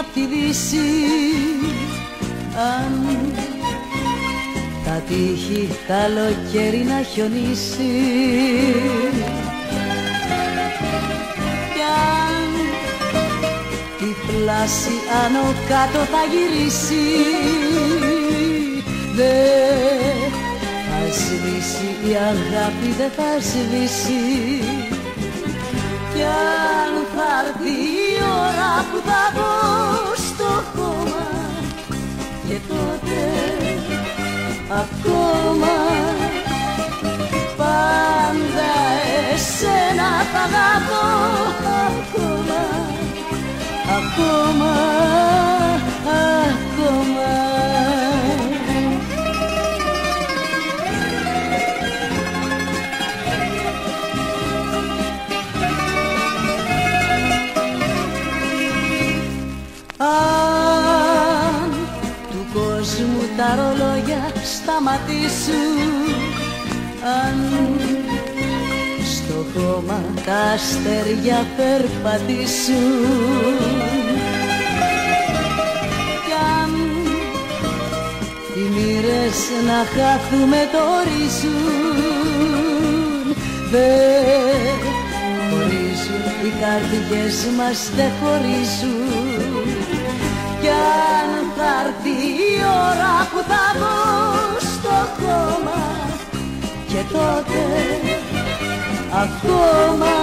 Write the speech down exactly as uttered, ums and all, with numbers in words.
τη δύση, αν τα τύχει καλοκαίρι να χιονίσει, κι αν η πλάση άνω κάτω θα γυρίσει, δεν θα σβήσει η αγάπη, δεν θα σβήσει. Κι αν θα έρθει η ώρα που θα μπω στο χώμα, και τότε ακόμα πάντα εσένα θα αγαπώ, ακόμα, ακόμα, ακόμα. Αν του κόσμου τα ρολόγια σταματήσουν, αν στο χώμα τα αστέρια περπατήσουν, κι αν οι μοίρες να χάθουμε το ορίζουν, δεν χωρίζουν, οι καρδιές μας δεν χωρίζουν. Κι αν θα έρθει η ώρα που θα μπω στο κόμμα, και τότε ακόμα